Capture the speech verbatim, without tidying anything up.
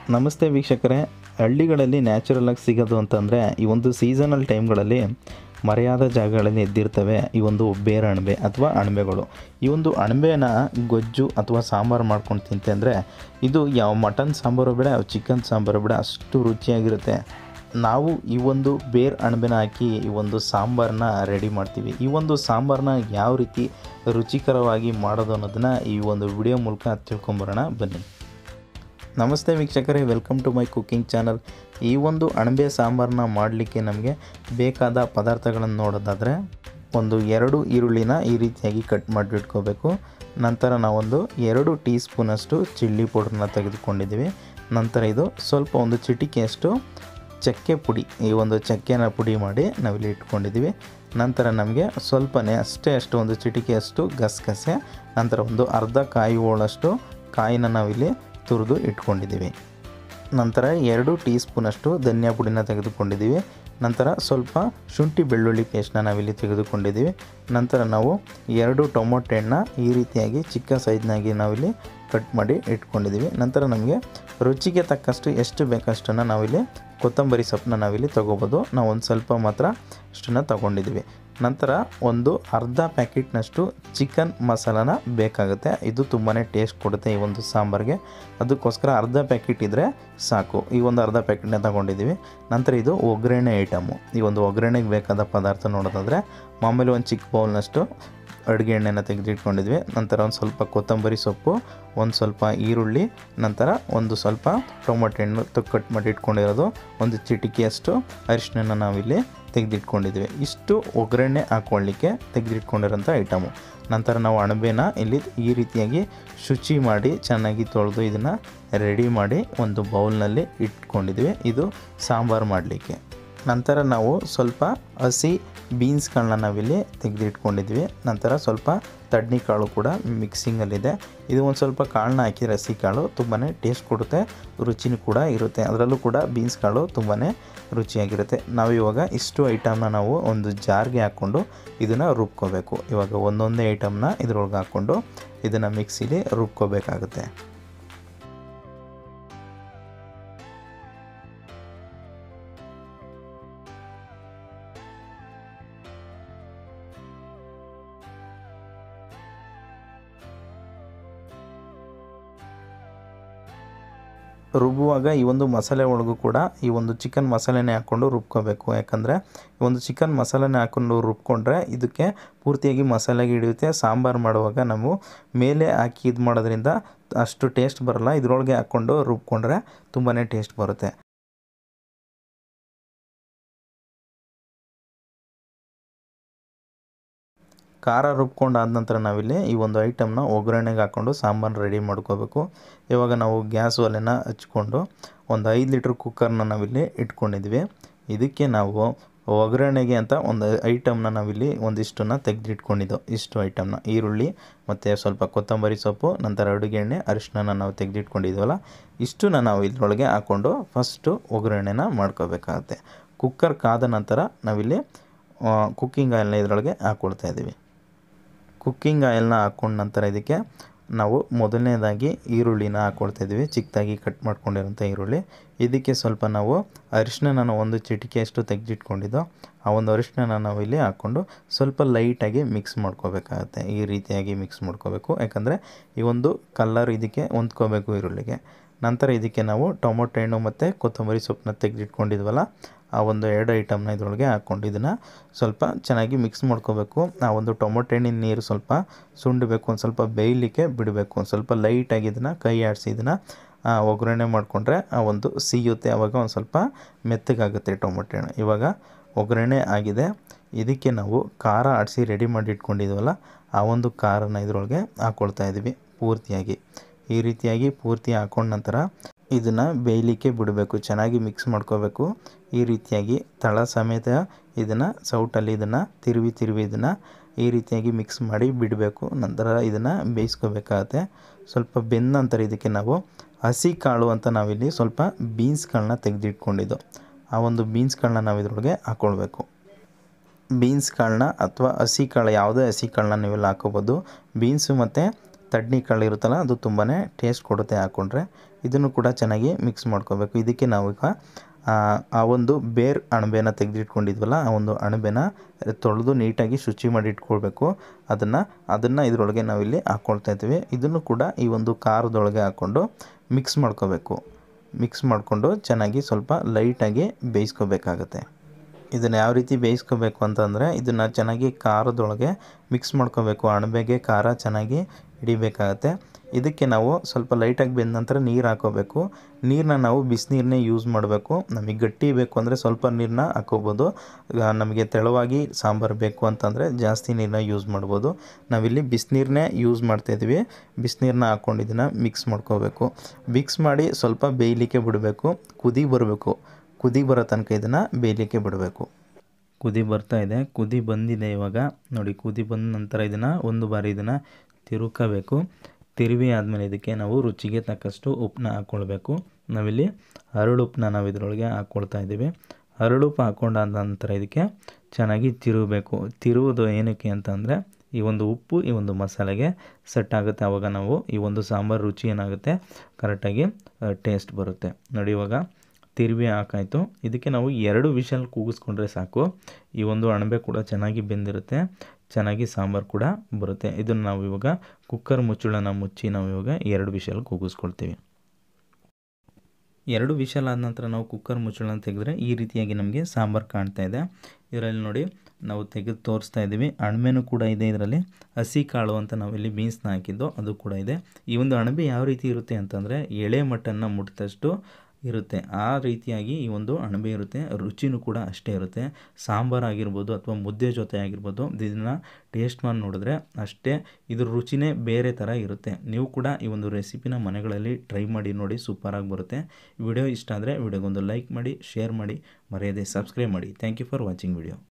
ನಮಸ್ತೆ ವೀಕ್ಷಕರೇ, ಹಳ್ಳಿಗಳಲ್ಲಿ ನ್ಯಾಚುರಲ್ ಆಗಿ ಸಿಗೋದು ಅಂತಂದರೆ ಈ ಒಂದು ಸೀಸನಲ್ ಟೈಮ್ಗಳಲ್ಲಿ ಮರೆಯಾದ ಜಾಗಗಳಲ್ಲಿ ಎದ್ದಿರ್ತವೆ ಈ ಒಂದು ಬೇರೆ ಅಣಬೆ ಅಥವಾ ಅಣಬೆಗಳು. ಈ ಒಂದು ಅಣಬೆನ ಗೊಜ್ಜು ಅಥವಾ ಸಾಂಬಾರು ಮಾಡ್ಕೊಂಡು ತಿಂತೆ ಅಂದರೆ ಇದು ಯಾವ ಮಟನ್ ಸಾಂಬಾರು ಬೇಡ, ಯಾವ ಚಿಕನ್ ಸಾಂಬಾರು ಬೇಡ, ಅಷ್ಟು ರುಚಿಯಾಗಿರುತ್ತೆ. ನಾವು ಈ ಒಂದು ಬೇರ್ ಅಣಬೆನ ಹಾಕಿ ಈ ಒಂದು ಸಾಂಬಾರನ್ನ ರೆಡಿ ಮಾಡ್ತೀವಿ. ಈ ಒಂದು ಸಾಂಬಾರನ್ನ ಯಾವ ರೀತಿ ರುಚಿಕರವಾಗಿ ಮಾಡೋದು ಅನ್ನೋದನ್ನು ಈ ಒಂದು ವಿಡಿಯೋ ಮೂಲಕ ತಿಳ್ಕೊಂಬರೋಣ ಬನ್ನಿ. ನಮಸ್ತೆ ವೀಕ್ಷಕರೇ, welcome to my cooking channel. ಈ ಒಂದು ಅಣಬೆ ಸಾಂಬಾರನ್ನ ಮಾಡಲಿಕ್ಕೆ ನಮಗೆ ಬೇಕಾದ ಪದಾರ್ಥಗಳನ್ನು ನೋಡೋದಾದರೆ, ಒಂದು ಎರಡು ಈರುಳ್ಳಿನ ಈ ರೀತಿಯಾಗಿ ಕಟ್ ಮಾಡಿಟ್ಕೋಬೇಕು. ನಂತರ ನಾವೊಂದು ಎರಡು ಟೀ ಸ್ಪೂನಷ್ಟು ಚಿಲ್ಲಿ ಪೌಡ್ರನ್ನ ತೆಗೆದುಕೊಂಡಿದ್ದೀವಿ. ನಂತರ ಇದು ಸ್ವಲ್ಪ ಒಂದು ಚಿಟಿಕೆಯಷ್ಟು ಚಕ್ಕೆ ಪುಡಿ, ಈ ಒಂದು ಚಕ್ಕೆನ ಪುಡಿ ಮಾಡಿ ನಾವಿಲ್ಲಿ ಇಟ್ಕೊಂಡಿದ್ದೀವಿ. ನಂತರ ನಮಗೆ ಸ್ವಲ್ಪನೇ ಅಷ್ಟೇ ಅಷ್ಟು ಒಂದು ಚಿಟಿಕೆಯಷ್ಟು ಗಸಗಸೆ, ನಂತರ ಒಂದು ಅರ್ಧ ಕಾಯಿ ಹೋಳಷ್ಟು ಕಾಯಿನ ನಾವಿಲ್ಲಿ ತುರಿದು ಇಟ್ಕೊಂಡಿದ್ದೀವಿ. ನಂತರ ಎರಡು ಟೀ ಸ್ಪೂನಷ್ಟು ಧನಿಯಾ ಪುಡಿನ ತೆಗೆದುಕೊಂಡಿದ್ದೀವಿ. ನಂತರ ಸ್ವಲ್ಪ ಶುಂಠಿ ಬೆಳ್ಳುಳ್ಳಿ ಪೇಸ್ಟ್ನ ನಾವಿಲ್ಲಿ ತೆಗೆದುಕೊಂಡಿದ್ದೀವಿ. ನಂತರ ನಾವು ಎರಡು ಟೊಮೊಟೊ ಹಣ್ಣನ್ನ ಈ ರೀತಿಯಾಗಿ ಚಿಕ್ಕ ಸೈಜ್ನಾಗಿ ನಾವಿಲ್ಲಿ ಕಟ್ ಮಾಡಿ ಇಟ್ಕೊಂಡಿದ್ದೀವಿ. ನಂತರ ನಮಗೆ ರುಚಿಗೆ ತಕ್ಕಷ್ಟು ಎಷ್ಟು ಬೇಕಷ್ಟನ್ನು ನಾವಿಲ್ಲಿ ಕೊತ್ತಂಬರಿ ಸೊಪ್ಪನ್ನ ನಾವಿಲ್ಲಿ ತೊಗೋಬೋದು. ನಾವು ಒಂದು ಸ್ವಲ್ಪ ಮಾತ್ರ ಅಷ್ಟನ್ನು ತೊಗೊಂಡಿದ್ದೀವಿ. ನಂತರ ಒಂದು ಅರ್ಧ ಪ್ಯಾಕೆಟ್ನಷ್ಟು ಚಿಕನ್ ಮಸಾಲಾನ ಬೇಕಾಗುತ್ತೆ. ಇದು ತುಂಬಾ ಟೇಸ್ಟ್ ಕೊಡುತ್ತೆ ಈ ಒಂದು ಸಾಂಬಾರಿಗೆ, ಅದಕ್ಕೋಸ್ಕರ ಅರ್ಧ ಪ್ಯಾಕೆಟ್ ಇದ್ದರೆ ಸಾಕು. ಈ ಒಂದು ಅರ್ಧ ಪ್ಯಾಕೆಟ್ನ ತೊಗೊಂಡಿದ್ದೀವಿ. ನಂತರ ಇದು ಒಗ್ಗರಣೆ ಐಟಮು. ಈ ಒಂದು ಒಗ್ಗರಣೆಗೆ ಬೇಕಾದ ಪದಾರ್ಥ ನೋಡೋದಾದರೆ, ಮಾಮೂಲಿ ಒಂದು ಚಿಕ್ಕ ಬೌಲ್ನಷ್ಟು ಅಡುಗೆ ಎಣ್ಣೆನ ತೆಗೆದಿಟ್ಕೊಂಡಿದ್ವಿ. ನಂತರ ಒಂದು ಸ್ವಲ್ಪ ಕೊತ್ತಂಬರಿ ಸೊಪ್ಪು, ಒಂದು ಸ್ವಲ್ಪ ಈರುಳ್ಳಿ, ನಂತರ ಒಂದು ಸ್ವಲ್ಪ ಟೊಮೊಟೊ ಹಣ್ಣು ಕಟ್ ಮಾಡಿ ಇಟ್ಕೊಂಡಿರೋದು, ಒಂದು ಚಿಟಿಕೆಯಷ್ಟು ಅರಿಶಿನ ನಾವಿಲ್ಲಿ ತೆಗೆದಿಟ್ಕೊಂಡಿದ್ವಿ. ಇಷ್ಟು ಒಗ್ಗರಣೆ ಹಾಕ್ಕೊಳ್ಳಿಕ್ಕೆ ತೆಗೆದಿಟ್ಕೊಂಡಿರೋಂಥ ಐಟಮು. ನಂತರ ನಾವು ಅಣಬೆನ ಇಲ್ಲಿ ಈ ರೀತಿಯಾಗಿ ಶುಚಿ ಮಾಡಿ ಚೆನ್ನಾಗಿ ತೊಳೆದು ಇದನ್ನು ರೆಡಿ ಮಾಡಿ ಒಂದು ಬೌಲ್ನಲ್ಲಿ ಇಟ್ಕೊಂಡಿದ್ವಿ, ಇದು ಸಾಂಬಾರು ಮಾಡಲಿಕ್ಕೆ. ನಂತರ ನಾವು ಸ್ವಲ್ಪ ಹಸಿ ಬೀನ್ಸ್ಗಳನ್ನ ನಾವಿಲ್ಲಿ ತೆಗೆದಿಟ್ಕೊಂಡಿದ್ವಿ. ನಂತರ ಸ್ವಲ್ಪ ತಡ್ನಿ ಕಾಳು ಕೂಡ ಮಿಕ್ಸಿಂಗಲ್ಲಿದೆ. ಇದು ಒಂದು ಸ್ವಲ್ಪ ಕಾಳನ್ನ ಹಾಕಿ ಹಸಿ ಕಾಳು ತುಂಬಾ ಟೇಸ್ಟ್ ಕೊಡುತ್ತೆ, ರುಚಿನೂ ಕೂಡ ಇರುತ್ತೆ. ಅದರಲ್ಲೂ ಕೂಡ ಬೀನ್ಸ್ ಕಾಳು ತುಂಬಾ ರುಚಿಯಾಗಿರುತ್ತೆ. ನಾವು ಇವಾಗ ಇಷ್ಟು ಐಟಮ್ನ ನಾವು ಒಂದು ಜಾರ್ಗೆ ಹಾಕ್ಕೊಂಡು ಇದನ್ನು ರುಬ್ಕೋಬೇಕು. ಇವಾಗ ಒಂದೊಂದೇ ಐಟಮ್ನ ಇದ್ರೊಳಗೆ ಹಾಕ್ಕೊಂಡು ಇದನ್ನು ಮಿಕ್ಸಿಲಿ ರುಬ್ಕೋಬೇಕಾಗುತ್ತೆ. ರುಬ್ಬುವಾಗ ಈ ಒಂದು ಮಸಾಲೆ ಒಳಗೂ ಕೂಡ ಈ ಒಂದು ಚಿಕನ್ ಮಸಾಲೆನೇ ಹಾಕ್ಕೊಂಡು ರುಬ್ಕೋಬೇಕು. ಯಾಕಂದರೆ ಈ ಒಂದು ಚಿಕನ್ ಮಸಾಲೆನೇ ಹಾಕ್ಕೊಂಡು ರುಬ್ಕೊಂಡ್ರೆ ಇದಕ್ಕೆ ಪೂರ್ತಿಯಾಗಿ ಮಸಾಲೆಗೆ ಹಿಡಿಯುತ್ತೆ. ಸಾಂಬಾರು ಮಾಡುವಾಗ ನಾವು ಮೇಲೆ ಹಾಕಿ ಇದು ಮಾಡೋದ್ರಿಂದ ಅಷ್ಟು ಟೇಸ್ಟ್ ಬರೋಲ್ಲ. ಇದರೊಳಗೆ ಹಾಕ್ಕೊಂಡು ರುಬ್ಕೊಂಡ್ರೆ ತುಂಬಾ ಟೇಸ್ಟ್ ಬರುತ್ತೆ. ಖಾರ ರುಬ್ಕೊಂಡಾದ ನಂತರ ನಾವಿಲ್ಲಿ ಈ ಒಂದು ಐಟಮ್ನ ಒಗ್ಗರಣೆಗೆ ಹಾಕ್ಕೊಂಡು ಸಾಂಬಾರು ರೆಡಿ ಮಾಡ್ಕೋಬೇಕು. ಇವಾಗ ನಾವು ಗ್ಯಾಸ್ ಒಲೆನ ಹಚ್ಕೊಂಡು ಒಂದು ಐದು ಲೀಟ್ರ್ ಕುಕ್ಕರ್ನ ನಾವಿಲ್ಲಿ ಇಟ್ಕೊಂಡಿದ್ವಿ. ಇದಕ್ಕೆ ನಾವು ಒಗ್ಗರಣೆಗೆ ಅಂತ ಒಂದು ಐಟಮ್ನ ನಾವಿಲ್ಲಿ ಒಂದಿಷ್ಟನ್ನು ತೆಗೆದಿಟ್ಕೊಂಡಿದ್ದು, ಇಷ್ಟು ಐಟಮ್ನ ಈರುಳ್ಳಿ ಮತ್ತು ಸ್ವಲ್ಪ ಕೊತ್ತಂಬರಿ ಸೊಪ್ಪು, ನಂತರ ಅಡುಗೆ ಎಣ್ಣೆ, ಅರಿಶಿನ ನಾವು ತೆಗೆದಿಟ್ಕೊಂಡಿದ್ವಲ್ಲ, ಇಷ್ಟನ್ನ ನಾವು ಇದ್ರೊಳಗೆ ಹಾಕ್ಕೊಂಡು ಫಸ್ಟು ಒಗ್ಗರಣೆನ ಮಾಡ್ಕೋಬೇಕಾಗತ್ತೆ. ಕುಕ್ಕರ್ ಕಾದ ನಂತರ ನಾವಿಲ್ಲಿ ಕುಕ್ಕಿಂಗ್ ಆಯಿಲ್ನ ಇದರೊಳಗೆ ಹಾಕ್ಕೊಳ್ತಾ ಇದ್ದೀವಿ. ಕುಕ್ಕಿಂಗ್ ಆಯಿಲ್ನ ಹಾಕ್ಕೊಂಡ ನಂತರ ಇದಕ್ಕೆ ನಾವು ಮೊದಲನೇದಾಗಿ ಈರುಳ್ಳಿನ ಹಾಕ್ಕೊಳ್ತಾ ಇದ್ದೀವಿ, ಚಿಕ್ಕದಾಗಿ ಕಟ್ ಮಾಡ್ಕೊಂಡಿರೋಂಥ ಈರುಳ್ಳಿ. ಇದಕ್ಕೆ ಸ್ವಲ್ಪ ನಾವು ಅರಿಶಿನ ಒಂದು ಚಿಟಿಕೆಯಷ್ಟು ತೆಗೆದಿಟ್ಕೊಂಡಿದ್ದು, ಆ ಒಂದು ಅರಿಶಿನ ನಾವು ಇಲ್ಲಿ ಹಾಕ್ಕೊಂಡು ಸ್ವಲ್ಪ ಲೈಟಾಗಿ ಮಿಕ್ಸ್ ಮಾಡ್ಕೋಬೇಕಾಗತ್ತೆ. ಈ ರೀತಿಯಾಗಿ ಮಿಕ್ಸ್ ಮಾಡ್ಕೋಬೇಕು, ಯಾಕಂದರೆ ಈ ಒಂದು ಕಲ್ಲರ್ ಇದಕ್ಕೆ ಹೊಂದ್ಕೋಬೇಕು ಈರುಳ್ಳಿಗೆ. ನಂತರ ಇದಕ್ಕೆ ನಾವು ಟೊಮೊಟೊ ಹಣ್ಣು ಮತ್ತು ಕೊತ್ತಂಬರಿ ಸೊಪ್ಪನ್ನ ತೆಗೆದಿಟ್ಕೊಂಡಿದ್ವಲ್ಲ, ಆ ಒಂದು ಎರಡು ಐಟಮ್ನ ಇದರೊಳಗೆ ಹಾಕ್ಕೊಂಡು ಇದನ್ನು ಸ್ವಲ್ಪ ಚೆನ್ನಾಗಿ ಮಿಕ್ಸ್ ಮಾಡ್ಕೋಬೇಕು. ಆ ಒಂದು ಟೊಮೊಟೊ ಹಣ್ಣಿನ ನೀರು ಸ್ವಲ್ಪ ಸುಂಡಬೇಕು, ಒಂದು ಸ್ವಲ್ಪ ಬೇಯಲಿಕ್ಕೆ ಬಿಡಬೇಕು. ಒಂದು ಸ್ವಲ್ಪ ಲೈಟಾಗಿ ಇದನ್ನು ಕೈ ಆಡಿಸಿ ಇದನ್ನು ಒಗ್ಗರಣೆ ಮಾಡಿಕೊಂಡ್ರೆ ಆ ಒಂದು ಸಿಗುತ್ತೆ. ಆವಾಗ ಒಂದು ಸ್ವಲ್ಪ ಮೆತ್ತಗಾಗುತ್ತೆ ಟೊಮೊಟೊ ಹಣ್ಣು. ಇವಾಗ ಒಗ್ಗರಣೆ ಆಗಿದೆ. ಇದಕ್ಕೆ ನಾವು ಖಾರ ಆಡಿಸಿ ರೆಡಿ ಮಾಡಿ ಇಟ್ಕೊಂಡಿದ್ವಲ್ಲ, ಆ ಒಂದು ಖಾರನ ಇದರೊಳಗೆ ಹಾಕ್ಕೊಳ್ತಾ ಇದ್ದೀವಿ ಪೂರ್ತಿಯಾಗಿ. ಈ ರೀತಿಯಾಗಿ ಪೂರ್ತಿ ಹಾಕ್ಕೊಂಡ ನಂತರ ಇದನ್ನು ಬೇಯಲಿಕ್ಕೆ ಬಿಡಬೇಕು, ಚೆನ್ನಾಗಿ ಮಿಕ್ಸ್ ಮಾಡ್ಕೋಬೇಕು. ಈ ರೀತಿಯಾಗಿ ತಳ ಸಮೇತ ಇದನ್ನು ಸೌಟಲ್ಲಿ ಇದನ್ನು ತಿರುವಿ ತಿರುವಿ ಇದನ್ನು ಈ ರೀತಿಯಾಗಿ ಮಿಕ್ಸ್ ಮಾಡಿ ಬಿಡಬೇಕು. ನಂತರ ಇದನ್ನು ಬೇಯಿಸ್ಕೋಬೇಕಾಗತ್ತೆ. ಸ್ವಲ್ಪ ಬೆಂದ ನಂತರ ಇದಕ್ಕೆ ನಾವು ಹಸಿ ಕಾಳು ಅಂತ ನಾವಿಲ್ಲಿ ಸ್ವಲ್ಪ ಬೀನ್ಸ್ಗಳನ್ನ ತೆಗೆದಿಟ್ಕೊಂಡಿದ್ದು, ಆ ಒಂದು ಬೀನ್ಸ್ಗಳನ್ನ ನಾವು ಇದರೊಳಗೆ ಹಾಕ್ಕೊಳ್ಬೇಕು. ಬೀನ್ಸ್ ಕಾಳನ್ನ ಅಥವಾ ಹಸಿ ಕಾಳು, ಯಾವುದೇ ಹಸಿ ಕಾಳನ್ನ ನೀವೆಲ್ಲ ಹಾಕೋಬೋದು. ಬೀನ್ಸು ಮತ್ತು ತಡ್ನಿ ಕಾಳು ಇರುತ್ತಲ್ಲ, ಅದು ತುಂಬಾ ಟೇಸ್ಟ್ ಕೊಡುತ್ತೆ ಹಾಕ್ಕೊಂಡ್ರೆ. ಇದನ್ನು ಕೂಡ ಚೆನ್ನಾಗಿ ಮಿಕ್ಸ್ ಮಾಡ್ಕೋಬೇಕು. ಇದಕ್ಕೆ ನಾವೀಗ ಆ ಒಂದು ಬೇರ್ ಅಣಬೆನ ತೆಗೆದಿಟ್ಕೊಂಡಿದ್ವಲ್ಲ, ಆ ಒಂದು ಅಣಬೆನ ತೊಳೆದು ನೀಟಾಗಿ ಶುಚಿ ಮಾಡಿ ಇಟ್ಕೊಳ್ಬೇಕು. ಅದನ್ನು ಅದನ್ನು ಇದರೊಳಗೆ ನಾವಿಲ್ಲಿ ಹಾಕ್ಕೊಳ್ತಾ ಇದ್ದೀವಿ. ಇದನ್ನು ಕೂಡ ಈ ಒಂದು ಖಾರದೊಳಗೆ ಹಾಕ್ಕೊಂಡು ಮಿಕ್ಸ್ ಮಾಡ್ಕೋಬೇಕು. ಮಿಕ್ಸ್ ಮಾಡಿಕೊಂಡು ಚೆನ್ನಾಗಿ ಸ್ವಲ್ಪ ಲೈಟಾಗಿ ಬೇಯಿಸ್ಕೋಬೇಕಾಗತ್ತೆ. ಇದನ್ನು ಯಾವ ರೀತಿ ಬೇಯಿಸ್ಕೋಬೇಕು ಅಂತಂದರೆ, ಇದನ್ನು ಚೆನ್ನಾಗಿ ಖಾರದೊಳಗೆ ಮಿಕ್ಸ್ ಮಾಡ್ಕೋಬೇಕು. ಅಣಬೆಗೆ ಖಾರ ಚೆನ್ನಾಗಿ ಹಿಡಿಬೇಕಾಗತ್ತೆ. ಇದಕ್ಕೆ ನಾವು ಸ್ವಲ್ಪ ಲೈಟಾಗಿ ಬೆಂದ ನಂತರ ನೀರು ಹಾಕೋಬೇಕು. ನೀರನ್ನ ನಾವು ಬಿಸಿನೀರನ್ನೇ ಯೂಸ್ ಮಾಡಬೇಕು. ನಮಗೆ ಗಟ್ಟಿ ಬೇಕು ಅಂದರೆ ಸ್ವಲ್ಪ ನೀರನ್ನ ಹಾಕೋಬೋದು. ನಮಗೆ ತೆಳುವಾಗಿ ಸಾಂಬಾರು ಬೇಕು ಅಂತಂದರೆ ಜಾಸ್ತಿ ನೀರನ್ನ ಯೂಸ್ ಮಾಡ್ಬೋದು. ನಾವಿಲ್ಲಿ ಬಿಸಿನೀರನ್ನೇ ಯೂಸ್ ಮಾಡ್ತಾಯಿದ್ವಿ. ಬಿಸಿನೀರನ್ನ ಹಾಕ್ಕೊಂಡು ಇದನ್ನು ಮಿಕ್ಸ್ ಮಾಡ್ಕೋಬೇಕು. ಮಿಕ್ಸ್ ಮಾಡಿ ಸ್ವಲ್ಪ ಬೇಯಲಿಕ್ಕೆ ಬಿಡಬೇಕು. ಕುದಿ ಬರಬೇಕು. ಕುದಿ ಬರೋ ತನಕ ಇದನ್ನು ಬೇಯಲಿಕ್ಕೆ ಬಿಡಬೇಕು. ಕುದಿ ಬರ್ತಾ ಇದೆ, ಕುದಿ ಬಂದಿದೆ ಇವಾಗ ನೋಡಿ. ಕುದಿ ಬಂದ ನಂತರ ಇದನ್ನು ಒಂದು ಬಾರಿ ಇದನ್ನು ತಿರುಕಬೇಕು. ತಿರುವಿ ಆದಮೇಲೆ ಇದಕ್ಕೆ ನಾವು ರುಚಿಗೆ ತಕ್ಕಷ್ಟು ಉಪ್ಪನ್ನ ಹಾಕ್ಕೊಳ್ಬೇಕು. ನಾವಿಲ್ಲಿ ಹರಳುಪ್ಪನ್ನ ನಾವು ಇದರೊಳಗೆ ಹಾಕ್ಕೊಳ್ತಾ ಇದ್ದೀವಿ. ಹರಳುಪ್ಪು ಹಾಕ್ಕೊಂಡಾದ ನಂತರ ಇದಕ್ಕೆ ಚೆನ್ನಾಗಿ ತಿರುಗಬೇಕು. ತಿರುವುದು ಏನಕ್ಕೆ ಅಂತಂದರೆ, ಈ ಒಂದು ಉಪ್ಪು ಈ ಒಂದು ಮಸಾಲೆಗೆ ಸೆಟ್ ಆಗುತ್ತೆ. ಆವಾಗ ನಾವು ಈ ಒಂದು ಸಾಂಬಾರು ರುಚಿ ಏನಾಗುತ್ತೆ, ಕರೆಕ್ಟಾಗಿ ಟೇಸ್ಟ್ ಬರುತ್ತೆ ನೋಡಿ. ಇವಾಗ ತಿರುವಿ ಹಾಕಾಯಿತು. ಇದಕ್ಕೆ ನಾವು ಎರಡು ವಿಷಲ್ ಕೂಗಿಸ್ಕೊಂಡ್ರೆ ಸಾಕು. ಈ ಒಂದು ಅಣಬೆ ಕೂಡ ಚೆನ್ನಾಗಿ ಬೆಂದಿರುತ್ತೆ, ಚೆನ್ನಾಗಿ ಸಾಂಬಾರು ಕೂಡ ಬರುತ್ತೆ. ಇದನ್ನು ನಾವು ಇವಾಗ ಕುಕ್ಕರ್ ಮುಚ್ಚಳನ ಮುಚ್ಚಿ ನಾವು ಇವಾಗ ಎರಡು ವಿಷಲ್ ಕೂಗಿಸ್ಕೊಳ್ತೀವಿ. ಎರಡು ವಿಷಲ್ ಆದ ನಂತರ ನಾವು ಕುಕ್ಕರ್ ಮುಚ್ಚಳನ ತೆಗೆದ್ರೆ ಈ ರೀತಿಯಾಗಿ ನಮಗೆ ಸಾಂಬಾರು ಕಾಣ್ತಾ ಇದೆ. ಇದರಲ್ಲಿ ನೋಡಿ ನಾವು ತೆಗೆದು ತೋರಿಸ್ತಾ ಇದ್ದೀವಿ. ಅಣಬೆನೂ ಕೂಡ ಇದೆ ಇದರಲ್ಲಿ. ಹಸಿ ಕಾಳು ಅಂತ ನಾವಿಲ್ಲಿ ಬೀನ್ಸ್ನ ಹಾಕಿದ್ದು ಅದು ಕೂಡ ಇದೆ. ಈ ಒಂದು ಅಣಬೆ ಯಾವ ರೀತಿ ಇರುತ್ತೆ ಅಂತಂದರೆ, ಎಳೆ ಮಟನ್ನ ಮುಟ್ಟಿದಷ್ಟು ಇರುತ್ತೆ. ಆ ರೀತಿಯಾಗಿ ಈ ಒಂದು ಅಣಬೆ ಇರುತ್ತೆ. ರುಚಿನೂ ಕೂಡ ಅಷ್ಟೇ ಇರುತ್ತೆ. ಸಾಂಬಾರು ಆಗಿರ್ಬೋದು ಅಥವಾ ಮುದ್ದೆ ಜೊತೆ ಆಗಿರ್ಬೋದು, ಇದನ್ನು ಟೇಸ್ಟ್ ಮಾಡಿ ನೋಡಿದ್ರೆ ಅಷ್ಟೇ ಇದ್ರ ರುಚಿನೇ ಬೇರೆ ಥರ ಇರುತ್ತೆ. ನೀವು ಕೂಡ ಈ ಒಂದು ರೆಸಿಪಿನ ಮನೆಗಳಲ್ಲಿ ಟ್ರೈ ಮಾಡಿ ನೋಡಿ, ಸೂಪರಾಗಿ ಬರುತ್ತೆ. ವಿಡಿಯೋ ಇಷ್ಟ ಆದರೆ ವಿಡಿಯೋಗೊಂದು ಲೈಕ್ ಮಾಡಿ, ಶೇರ್ ಮಾಡಿ, ಮರೆಯದೆ ಸಬ್ಸ್ಕ್ರೈಬ್ ಮಾಡಿ. Thank you for watching video.